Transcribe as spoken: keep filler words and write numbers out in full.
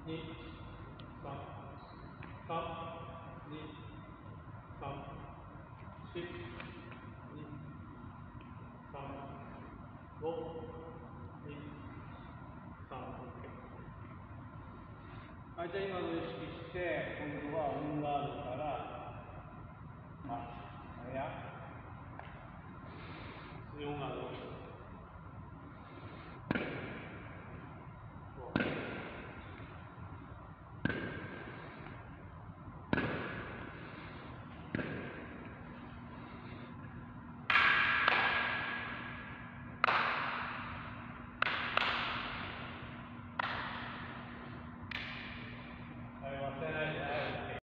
に、さん、さん、に、さん、し、に、さん、ご、に、さん。はい、じゃあ今のを意識して、今度はオンガードから、まあ、あれや、オンガード。